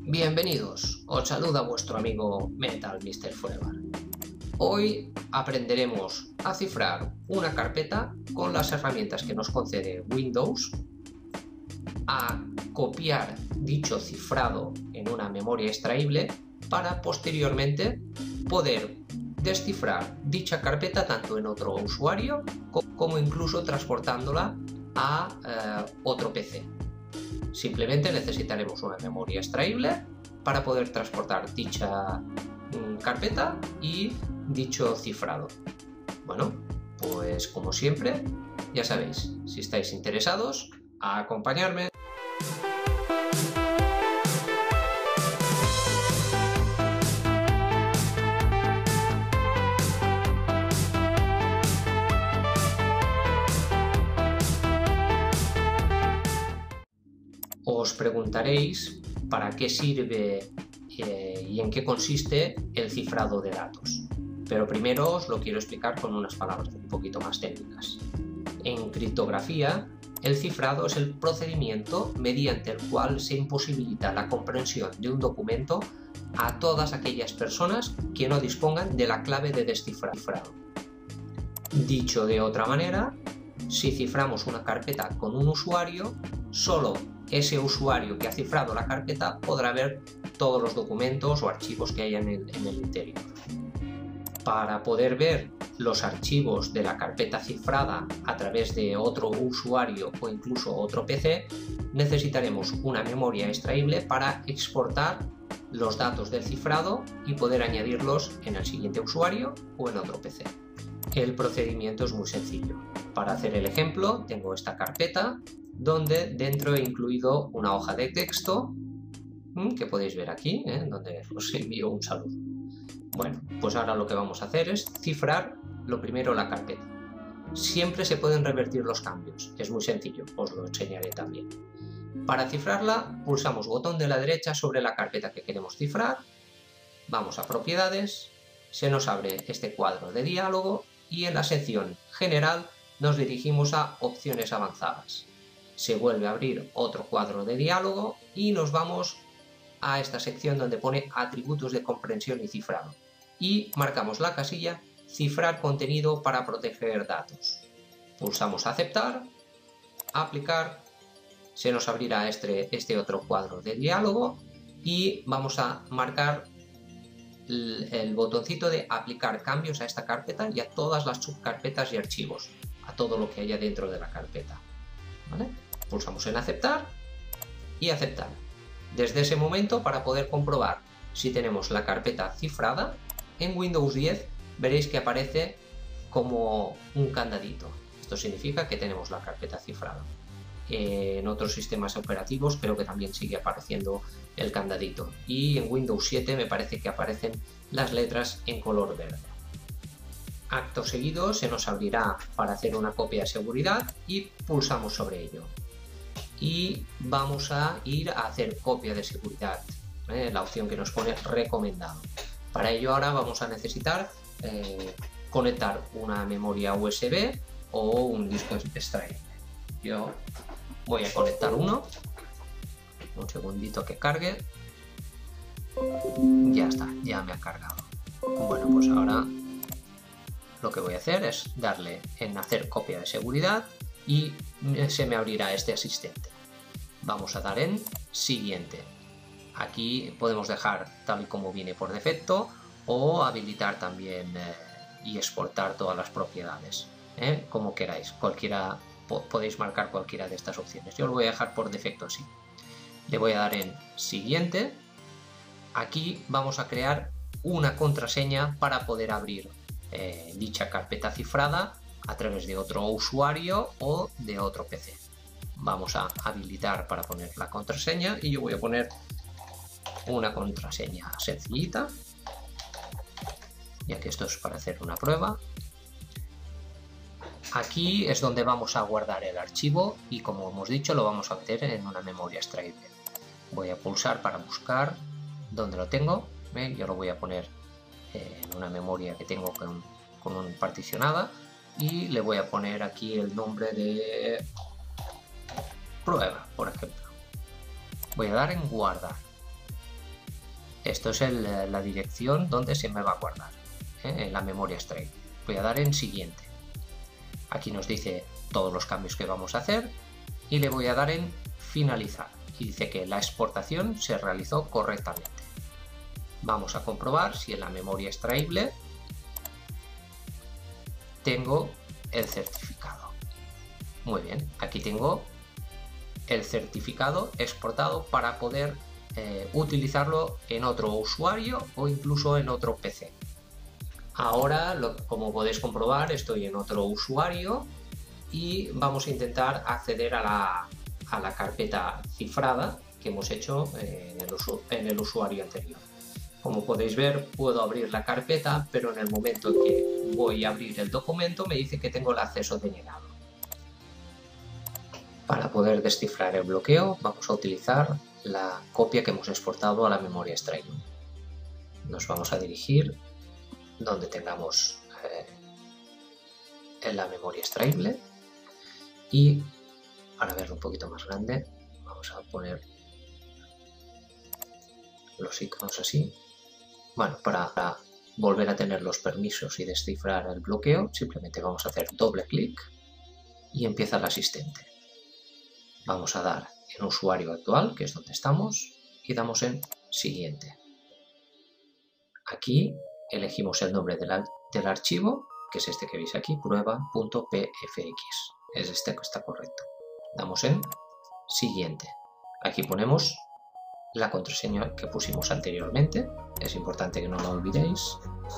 Bienvenidos, os saluda vuestro amigo Mental Mr. Forever. Hoy aprenderemos a cifrar una carpeta con las herramientas que nos concede Windows, a copiar dicho cifrado en una memoria extraíble para posteriormente poder descifrar dicha carpeta tanto en otro usuario como incluso transportándola a otro PC. Simplemente necesitaremos una memoria extraíble para poder transportar dicha carpeta y dicho cifrado. Bueno, pues como siempre, ya sabéis, si estáis interesados, a acompañarme. Os preguntaréis para qué sirve y en qué consiste el cifrado de datos. Pero primero os lo quiero explicar con unas palabras un poquito más técnicas. En criptografía, el cifrado es el procedimiento mediante el cual se imposibilita la comprensión de un documento a todas aquellas personas que no dispongan de la clave de descifrado. Dicho de otra manera, si ciframos una carpeta con un usuario, solo ese usuario que ha cifrado la carpeta podrá ver todos los documentos o archivos que haya en el interior. Para poder ver los archivos de la carpeta cifrada a través de otro usuario o incluso otro PC, necesitaremos una memoria extraíble para exportar los datos del cifrado y poder añadirlos en el siguiente usuario o en otro PC. El procedimiento es muy sencillo. Para hacer el ejemplo, tengo esta carpeta donde dentro he incluido una hoja de texto que podéis ver aquí, donde os envío un saludo. Bueno, pues ahora lo que vamos a hacer es cifrar lo primero la carpeta. Siempre se pueden revertir los cambios, es muy sencillo, os lo enseñaré también. Para cifrarla, pulsamos botón de la derecha sobre la carpeta que queremos cifrar, vamos a propiedades, se nos abre este cuadro de diálogo y en la sección general nos dirigimos a opciones avanzadas. Se vuelve a abrir otro cuadro de diálogo y nos vamos a esta sección donde pone atributos de comprensión y cifrado y marcamos la casilla cifrar contenido para proteger datos. Pulsamos aceptar, aplicar, se nos abrirá este otro cuadro de diálogo y vamos a marcar el botoncito de aplicar cambios a esta carpeta y a todas las subcarpetas y archivos, a todo lo que haya dentro de la carpeta. ¿Vale? Pulsamos en aceptar y aceptar. Desde ese momento, para poder comprobar si tenemos la carpeta cifrada, en Windows 10 veréis que aparece como un candadito. Esto significa que tenemos la carpeta cifrada. En otros sistemas operativos creo que también sigue apareciendo el candadito. Y en Windows 7 me parece que aparecen las letras en color verde. Acto seguido se nos abrirá para hacer una copia de seguridad y pulsamos sobre ello. Y vamos a ir a hacer copia de seguridad, la opción que nos pone recomendado. Para ello ahora vamos a necesitar conectar una memoria USB o un disco extraíble. Yo voy a conectar uno, un segundito que cargue, ya está, ya me ha cargado. Bueno, pues ahora lo que voy a hacer es darle en hacer copia de seguridad y se me abrirá este asistente. Vamos a dar en siguiente. Aquí podemos dejar tal y como viene por defecto o habilitar también y exportar todas las propiedades, como queráis. Podéis marcar cualquiera de estas opciones. Yo lo voy a dejar por defecto así. Le voy a dar en siguiente. Aquí vamos a crear una contraseña para poder abrir dicha carpeta cifrada a través de otro usuario o de otro PC. Vamos a habilitar para poner la contraseña y yo voy a poner una contraseña sencillita, ya que esto es para hacer una prueba. Aquí es donde vamos a guardar el archivo y, como hemos dicho, lo vamos a meter en una memoria extraíble. Voy a pulsar para buscar dónde lo tengo. Yo lo voy a poner en una memoria que tengo con un particionada y le voy a poner aquí el nombre de prueba, por ejemplo. Voy a dar en guardar. Esto es la dirección donde se me va a guardar, en la memoria extraíble. Voy a dar en siguiente. Aquí nos dice todos los cambios que vamos a hacer y le voy a dar en finalizar. Y dice que la exportación se realizó correctamente. Vamos a comprobar si en la memoria extraíble tengo el certificado. Muy bien, aquí tengo el certificado exportado para poder utilizarlo en otro usuario o incluso en otro PC. Ahora, como podéis comprobar, estoy en otro usuario y vamos a intentar acceder a la carpeta cifrada que hemos hecho en el usuario anterior. Como podéis ver, puedo abrir la carpeta, pero en el momento en que voy a abrir el documento me dice que tengo el acceso denegado. Para poder descifrar el bloqueo, vamos a utilizar la copia que hemos exportado a la memoria extraíble. Nos vamos a dirigir donde tengamos en la memoria extraíble y para verlo un poquito más grande vamos a poner los iconos así. Bueno, para volver a tener los permisos y descifrar el bloqueo, simplemente vamos a hacer doble clic y empieza el asistente. Vamos a dar en usuario actual, que es donde estamos, y damos en siguiente. Aquí elegimos el nombre del archivo, que es este que veis aquí, prueba.pfx. Es este que está correcto. Damos en siguiente. Aquí ponemos la contraseña que pusimos anteriormente. Es importante que no la olvidéis.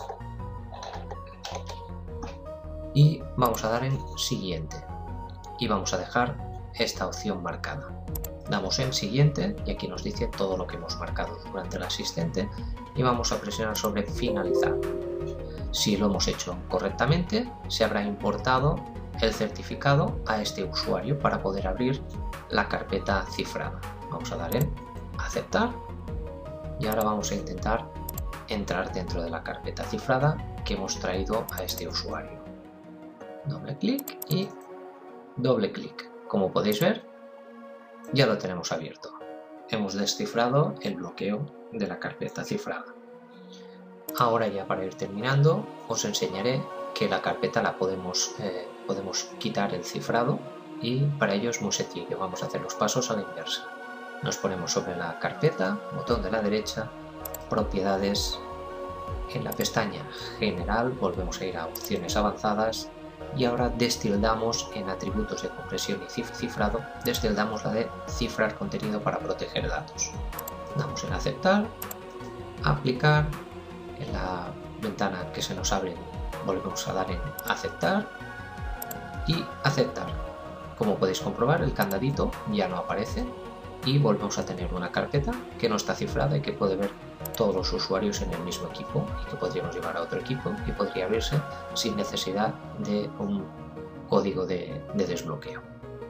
Y vamos a dar en siguiente. Y vamos a dejar esta opción marcada. Damos en siguiente y aquí nos dice todo lo que hemos marcado durante el asistente y vamos a presionar sobre finalizar. Si lo hemos hecho correctamente, se habrá importado el certificado a este usuario para poder abrir la carpeta cifrada. Vamos a dar en aceptar y ahora vamos a intentar entrar dentro de la carpeta cifrada que hemos traído a este usuario. Doble clic y doble clic. Como podéis ver, ya lo tenemos abierto. Hemos descifrado el bloqueo de la carpeta cifrada. Ahora ya para ir terminando os enseñaré que la carpeta la podemos quitar el cifrado y para ello es muy sencillo. Vamos a hacer los pasos a la inversa. Nos ponemos sobre la carpeta, botón de la derecha, propiedades, en la pestaña general volvemos a ir a opciones avanzadas y ahora destildamos en atributos de compresión y cifrado, destildamos la de cifrar contenido para proteger datos. Damos en aceptar, aplicar, en la ventana que se nos abre volvemos a dar en aceptar y aceptar. Como podéis comprobar, el candadito ya no aparece y volvemos a tener una carpeta que no está cifrada y que puede ver todos los usuarios en el mismo equipo y que podríamos llevar a otro equipo y podría abrirse sin necesidad de un código de desbloqueo.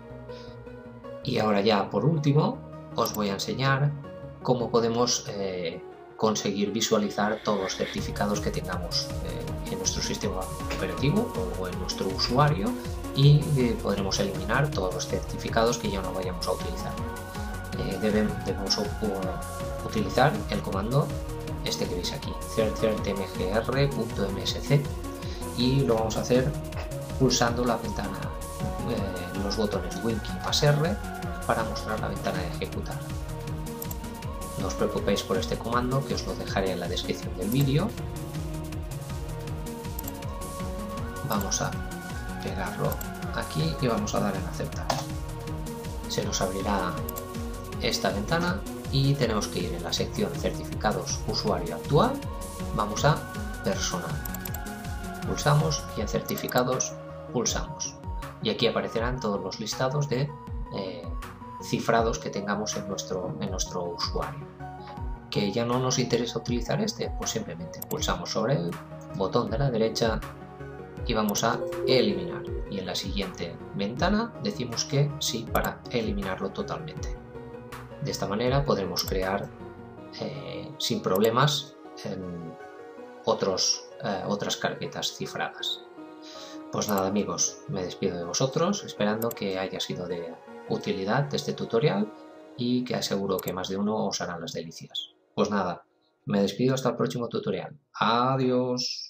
Y ahora ya por último os voy a enseñar cómo podemos conseguir visualizar todos los certificados que tengamos en nuestro sistema operativo o en nuestro usuario y podremos eliminar todos los certificados que ya no vayamos a utilizar. Debemos utilizar el comando este que veis aquí, certmgr.msc, y lo vamos a hacer pulsando la ventana, los botones Winky más R para mostrar la ventana de ejecutar. No os preocupéis por este comando, que os lo dejaré en la descripción del vídeo. Vamos a pegarlo aquí y vamos a dar en aceptar. Se nos abrirá esta ventana y tenemos que ir en la sección certificados usuario actual, vamos a personal, pulsamos y en certificados pulsamos y aquí aparecerán todos los listados de cifrados que tengamos en nuestro usuario. ¿Que ya no nos interesa utilizar este? Pues simplemente pulsamos sobre el botón de la derecha y vamos a eliminar y en la siguiente ventana decimos que sí para eliminarlo totalmente. De esta manera podremos crear sin problemas otras carpetas cifradas. Pues nada amigos, me despido de vosotros esperando que haya sido de utilidad este tutorial y que aseguro que más de uno os hará las delicias. Pues nada, Me despido hasta el próximo tutorial. Adiós.